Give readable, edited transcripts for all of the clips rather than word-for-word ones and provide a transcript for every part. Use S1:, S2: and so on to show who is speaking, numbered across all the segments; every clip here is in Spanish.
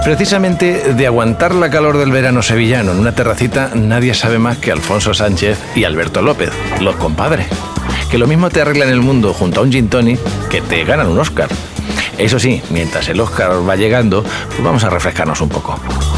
S1: Precisamente de aguantar la calor del verano sevillano en una terracita, nadie sabe más que Alfonso Sánchez y Alberto López, los compadres. Que lo mismo te arreglan el mundo junto a un gin tonic que te ganan un Oscar. Eso sí, mientras el Oscar va llegando, pues vamos a refrescarnos un poco.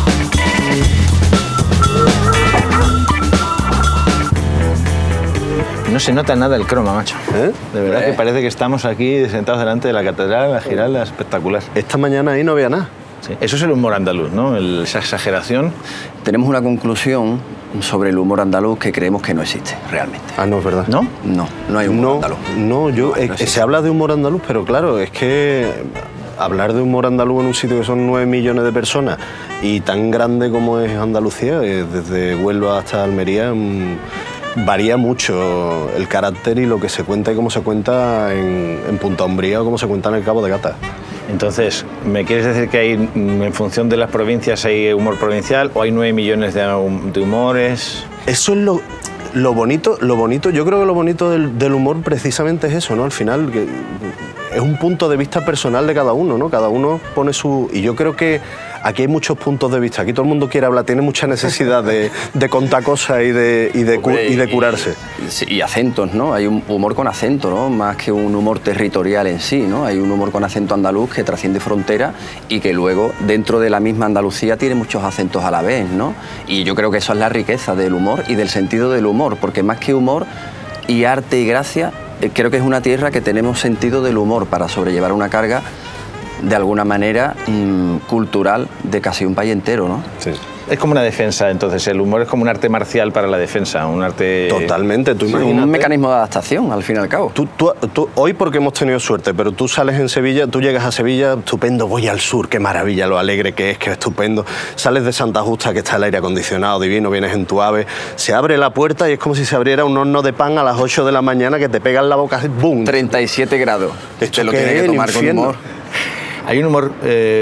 S1: No se nota nada el croma, macho. De verdad que parece que estamos aquí sentados delante de la catedral, la Giralda, espectacular.
S2: Esta mañana ahí no había nada.
S1: Sí. Eso es el humor andaluz, ¿no? Esa exageración.
S3: Tenemos una conclusión sobre el humor andaluz que creemos que no existe realmente.
S2: Ah, no es verdad.
S1: ¿No?
S3: No hay humor andaluz.
S2: No, se habla de humor andaluz, pero claro, es que hablar de humor andaluz en un sitio que son 9 millones de personas y tan grande como es Andalucía, desde Huelva hasta Almería, varía mucho el carácter y lo que se cuenta y cómo se cuenta en Punta Umbría o cómo se cuenta en el Cabo de Gata.
S1: Entonces, ¿me quieres decir que hay, en función de las provincias, hay humor provincial o hay 9 millones de humores?
S2: Eso es lo bonito. Yo creo que lo bonito del humor precisamente es eso, ¿no? Al final, que es un punto de vista personal de cada uno, ¿no? Cada uno pone su... Y yo creo que aquí hay muchos puntos de vista. Aquí todo el mundo quiere hablar, tiene mucha necesidad de contar cosas y de curarse.
S3: Y acentos, ¿no? Hay un humor con acento, ¿no? Más que un humor territorial en sí, ¿no? Hay un humor con acento andaluz que trasciende fronteras y que luego, dentro de la misma Andalucía, tiene muchos acentos a la vez, ¿no? Y yo creo que eso es la riqueza del humor y del sentido del humor, porque más que humor y arte y gracia, creo que es una tierra que tenemos sentido del humor para sobrellevar una carga de alguna manera cultural de casi un país entero, ¿no?
S2: Sí.
S1: Es como una defensa, entonces, el humor es como un arte marcial para la defensa, un arte...
S2: Totalmente, tú imagínate.
S3: Un mecanismo de adaptación, al fin y al cabo.
S2: Tú, hoy porque hemos tenido suerte, pero tú sales en Sevilla, tú llegas a Sevilla, estupendo, voy al sur, qué maravilla, lo alegre que es estupendo. Sales de Santa Justa, que está el aire acondicionado divino, vienes en tu AVE, se abre la puerta y es como si se abriera un horno de pan a las 8 de la mañana que te pega en la boca, ¡bum!
S3: 37 grados.
S2: Esto
S3: lo tiene que tomar con humor.
S1: Hay un humor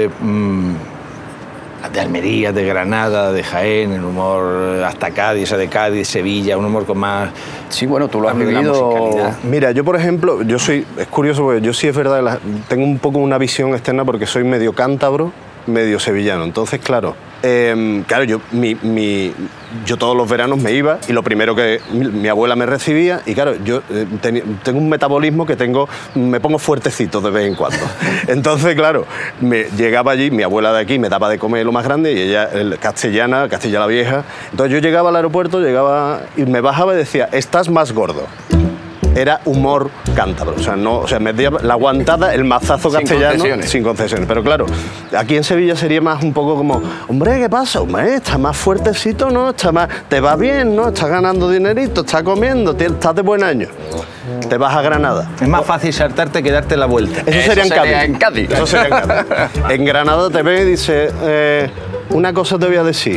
S1: de Almería, de Granada, de Jaén, el humor hasta Cádiz, de Cádiz, Sevilla, un humor con más...
S3: Sí, bueno, tú lo has vivido...
S2: Mira, yo por ejemplo, es curioso porque yo sí es verdad, tengo un poco una visión externa porque soy medio cántabro, medio sevillano, entonces claro, yo todos los veranos me iba y lo primero que mi abuela me recibía y claro, yo tengo un metabolismo que me pongo fuertecito de vez en cuando. Entonces, claro, llegaba allí, mi abuela de aquí me daba de comer lo más grande y ella, Castilla la Vieja. Entonces yo llegaba al aeropuerto, y me bajaba y decía, estás más gordo. Era humor cántabro, me dio la aguantada, el mazazo castellano sin concesiones. Pero claro, aquí en Sevilla sería más un poco como, hombre, ¿qué pasa? Hombre, está más fuertecito, ¿no? Te va bien, ¿no? Estás ganando dinerito, estás comiendo, estás de buen año. Te vas a Granada.
S1: Es más fácil saltarte que darte la vuelta.
S2: Eso sería en Cádiz. Eso sería en Cádiz. En Granada te ve y dice, una cosa te voy a decir.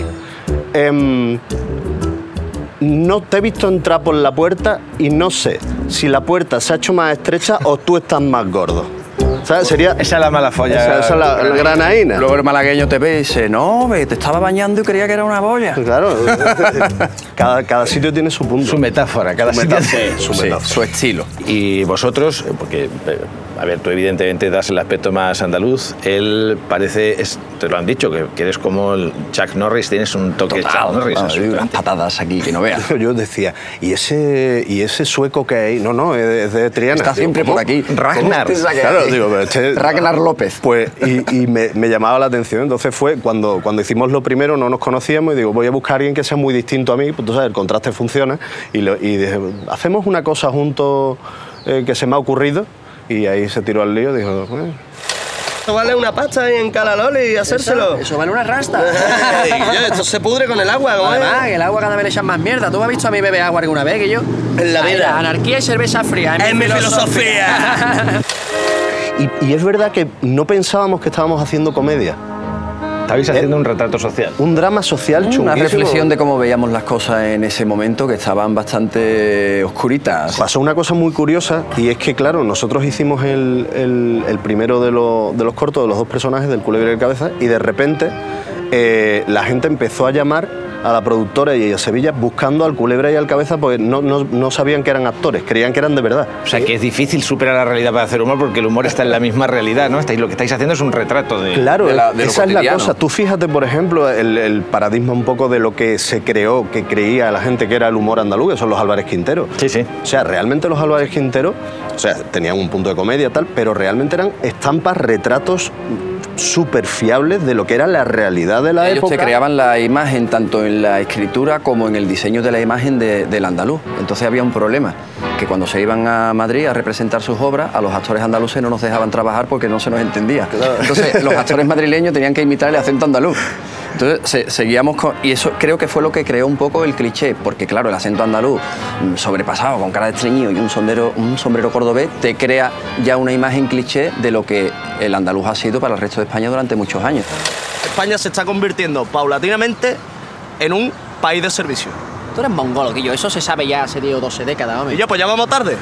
S2: No te he visto entrar por la puerta y no sé si la puerta se ha hecho más estrecha o tú estás más gordo. ¿Sabes? Esa
S1: es la mala folla.
S2: Esa es la granaína.
S3: Luego el malagueño te ve y dice, no, te estaba bañando y creía que era una boya.
S2: Claro. Cada sitio tiene su punto.
S1: Su metáfora.
S3: Su estilo.
S1: Y vosotros, porque, a ver, tú evidentemente das el aspecto más andaluz, él parece, te lo han dicho, que eres como el Chuck Norris, tienes un toque
S3: Total,
S1: Chuck Norris.
S3: Unas patadas aquí que no veas.
S2: Yo decía, ¿y ese sueco que hay? No, es de Triana.
S3: Está siempre por aquí.
S2: Ragnar. Claro, digo,
S3: Ragnar López.
S2: Pues, y me llamaba la atención. Entonces fue cuando hicimos lo primero, no nos conocíamos y digo, voy a buscar a alguien que sea muy distinto a mí, pues tú sabes, el contraste funciona. Y dije, hacemos una cosa juntos que se me ha ocurrido. Y ahí se tiró al lío y dijo,
S4: Esto vale una pasta en Calaloli y hacérselo.
S5: Eso vale una rasta.
S4: Esto se pudre con el agua, ¿no?
S5: Además, el agua cada vez le echan más mierda. ¿Tú me has visto a mí beber agua alguna vez que yo?
S4: En la vida.
S5: Anarquía y cerveza fría.
S4: Es mi filosofía.
S2: Y es verdad que no pensábamos que estábamos haciendo comedia.
S1: Estabais haciendo un retrato social.
S2: Un drama social chunguísimo.
S3: Una reflexión de cómo veíamos las cosas en ese momento, que estaban bastante oscuritas.
S2: Pasó una cosa muy curiosa y es que, claro, nosotros hicimos el primero de los cortos de los dos personajes, del Culebro y el Cabeza, y de repente la gente empezó a llamar a la productora y a Sevilla buscando al Culebra y al Cabeza, pues no sabían que eran actores, creían que eran de verdad.
S1: O sea, que es difícil superar la realidad para hacer humor porque el humor está en la misma realidad, ¿no? Lo que estáis haciendo es un retrato de...
S2: Claro,
S3: de lo
S2: esa es la
S3: cotidiano.
S2: cosa. Tú fíjate, por ejemplo, el paradigma un poco de lo que se creó, que creía la gente que era el humor andaluz, que son los Álvarez Quintero.
S1: Sí, sí.
S2: O sea, realmente los Álvarez Quintero, o sea, tenían un punto de comedia tal, pero realmente eran estampas, retratos súper fiables de lo que era la realidad de la
S3: Ellos
S2: época.
S3: te creaban la imagen tanto en la escritura como en el diseño de la imagen del andaluz. Entonces había un problema, que cuando se iban a Madrid a representar sus obras, a los actores andaluces no nos dejaban trabajar porque no se nos entendía. Entonces los actores madrileños tenían que imitar el acento andaluz. Entonces seguíamos con... Y eso creo que fue lo que creó un poco el cliché, porque claro, el acento andaluz sobrepasado, con cara de estreñido y un sombrero cordobés, te crea ya una imagen cliché de lo que el andaluz ha sido para el resto de España durante muchos años.
S4: España se está convirtiendo paulatinamente en un país de servicio.
S5: Tú eres mongolo, Guillo. Eso se sabe ya hace 10 o 12 décadas, hombre.
S4: Y yo, pues ya vamos tarde.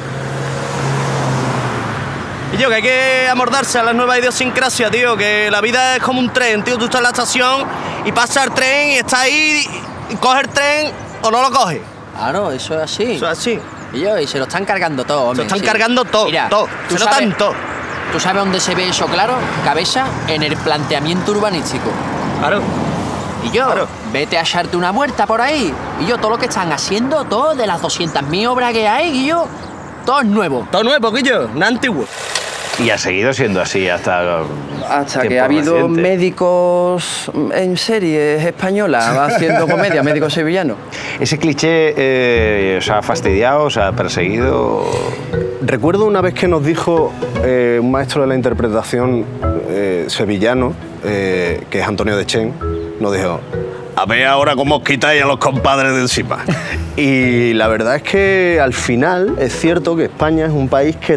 S4: Y yo, que hay que amordarse a las nuevas idiosincrasias, tío, que la vida es como un tren, tío. Tú estás en la estación y pasa el tren y está ahí y coge el tren o no lo coge.
S5: Claro, eso es así.
S4: Eso es así.
S5: Y se lo están cargando todo, hombre.
S4: Se lo están
S5: sí.
S4: cargando todo,
S5: Mira,
S4: todo.
S5: ¿tú
S4: Se
S5: sabes-
S4: notan todo.
S5: ¿Tú sabes dónde se ve eso claro? Cabeza, en el planteamiento urbanístico.
S4: Claro.
S5: Y yo,
S4: Claro.
S5: vete a echarte una vuelta por ahí. Y yo, todo lo que están haciendo, todo de las 200.000 obras que hay, y yo, todo es nuevo.
S4: Todo nuevo, Guillo, no antiguo.
S1: Y ha seguido siendo así hasta
S3: Hasta que
S1: tiempo
S3: ha habido
S1: reciente.
S3: médicos en series españolas haciendo comedia, médicos sevillanos.
S1: Ese cliché os ha fastidiado, os ha perseguido.
S2: Recuerdo una vez que nos dijo un maestro de la interpretación sevillano, que es Antonio de Chen, nos dijo: a ver ahora cómo os quitáis a los compadres de encima. Y la verdad es que al final es cierto que España es un país que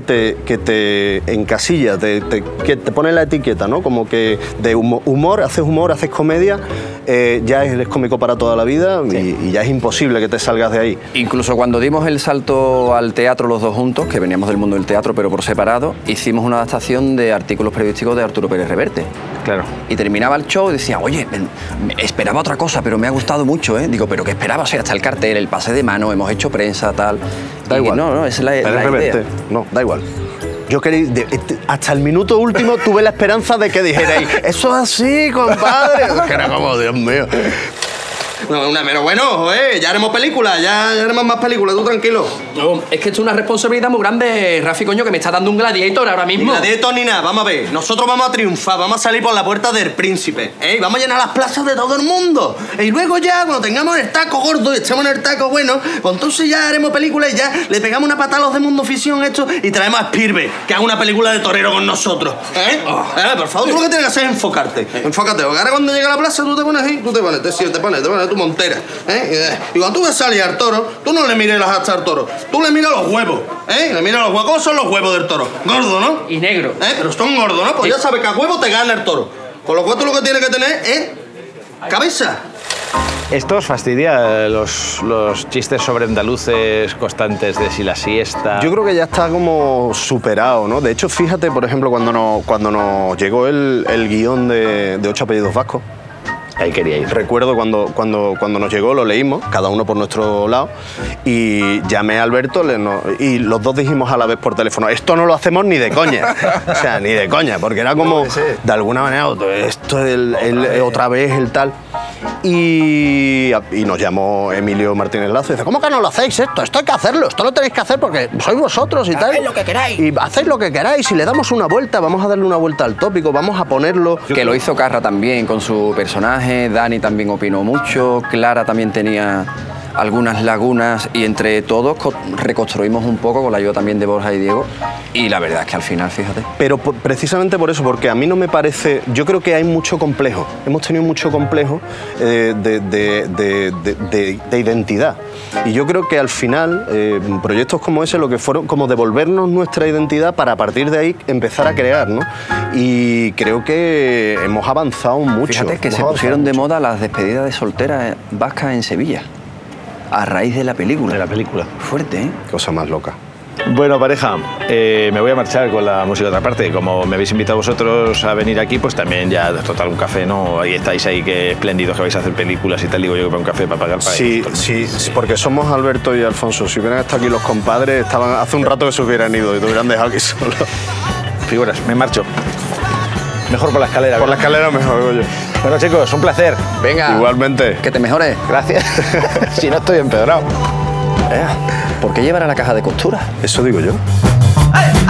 S2: te encasilla, que te pone la etiqueta, ¿no? Como que de humor, haces comedia, ya eres cómico para toda la vida y ya es imposible que te salgas de ahí.
S3: Incluso cuando dimos el salto al teatro los dos juntos, que veníamos del mundo del teatro pero por separado, hicimos una adaptación de artículos periodísticos de Arturo Pérez Reverte.
S1: Claro.
S3: Y terminaba el show y decía, oye, esperaba otra cosa, pero me ha gustado mucho, ¿eh? Digo, ¿pero qué esperaba? O sea, hasta el cartel, el pase de mano, hemos hecho prensa, tal.
S2: Da
S3: Y
S2: igual.
S3: No, esa es la
S2: Reverte.
S3: idea.
S2: No, da igual. Yo quería, hasta el minuto último tuve la esperanza de que dijerais, eso es así, compadre. Que era como, Dios mío.
S4: No, pero bueno, ya haremos películas, ya haremos más películas, tú tranquilo.
S6: No, es que esto es una responsabilidad muy grande, Rafi, coño, que me está dando un gladiator ahora
S4: Ni
S6: mismo.
S4: gladiator ni nada, vamos a ver. Nosotros vamos a triunfar, vamos a salir por la puerta del príncipe, y vamos a llenar las plazas de todo el mundo. Y luego ya, cuando tengamos el taco gordo y estemos en el taco bueno, pues entonces ya haremos películas y ya le pegamos una patada a los de Mundo Ficción esto y traemos a Spielberg, que haga una película de torero con nosotros. Por favor, tú lo que tienes que hacer es enfocarte. Enfócate, porque ahora cuando llegue a la plaza tú te pones ahí, te pones tu montera. Y cuando tú ves salir al toro, tú no le mires las astas al toro, tú le miras los huevos. Le miras los huevos. ¿Cómo son los huevos del toro? Gordos, ¿no?
S6: Y negro.
S4: Pero son gordos, ¿no? Pues ya sabes que a huevo te gana el toro. Con lo cual tú lo que tienes que tener es cabeza.
S1: ¿Esto os fastidia los chistes sobre andaluces constantes de si la siesta?
S2: Yo creo que ya está como superado, ¿no? De hecho, fíjate, por ejemplo, cuando nos llegó el guión de 8 apellidos vascos.
S1: Ahí quería ir.
S2: Recuerdo cuando nos llegó, lo leímos, cada uno por nuestro lado, y llamé a Alberto y los dos dijimos a la vez por teléfono, esto no lo hacemos ni de coña. O sea, ni de coña, porque era como, de alguna manera, esto es otra vez el tal. Y nos llamó Emilio Martínez Lazo y dice, ¿cómo que no lo hacéis esto? Esto hay que hacerlo, esto lo tenéis que hacer porque sois vosotros y tal.
S5: Haced lo que queráis.
S2: Y hacéis lo que queráis, y le damos una vuelta, vamos a darle una vuelta al tópico, vamos a ponerlo...
S3: Que lo hizo Carra también con su personaje, Dani también opinó mucho, Clara también tenía algunas lagunas y entre todos reconstruimos un poco con la ayuda también de Borja y Diego y la verdad es que al final, fíjate.
S2: Pero precisamente por eso, porque a mí no me parece... Yo creo que hay mucho complejo. Hemos tenido mucho complejo de identidad. Y yo creo que al final, proyectos como ese lo que fueron como devolvernos nuestra identidad para a partir de ahí empezar a crear, ¿no? Y creo que hemos avanzado mucho.
S3: Fíjate que
S2: hemos
S3: se
S2: avanzado
S3: pusieron de
S2: mucho.
S3: moda las despedidas de solteras vascas en Sevilla a raíz de la película.
S1: De la película.
S3: Fuerte, ¿eh?
S2: Cosa más loca.
S1: Bueno, pareja, me voy a marchar con la música de otra parte. Como me habéis invitado vosotros a venir aquí, pues también ya, total, un café, ¿no? Ahí estáis ahí, que espléndidos que vais a hacer películas y tal. Digo yo que para un café, para pagar para
S2: Sí,
S1: esto, ¿no?
S2: sí, porque somos Alberto y Alfonso. Si hubieran estado aquí los compadres, estaban hace un rato que se hubieran ido y te hubieran dejado aquí solo.
S1: Figuras, me marcho. Mejor por la escalera.
S2: Por la
S1: ¿verdad?
S2: escalera mejor, digo yo.
S1: Bueno, chicos, un placer.
S3: Venga.
S2: Igualmente.
S3: Que te mejores.
S1: Gracias. Si no estoy empeorado.
S3: ¿Por qué llevar a la caja de costura?
S2: Eso digo yo.
S5: ¡Ay!